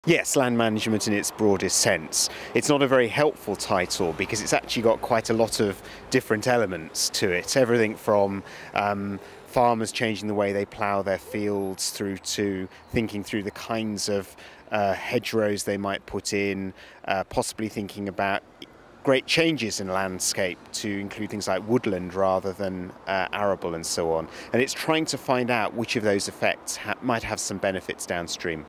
Yes, land management in its broadest sense. It's not a very helpful title because it's actually got quite a lot of different elements to it. Everything from farmers changing the way they plough their fields through to thinking through the kinds of hedgerows they might put in, possibly thinking about great changes in landscape to include things like woodland rather than arable and so on. And it's trying to find out which of those effects might have some benefits downstream.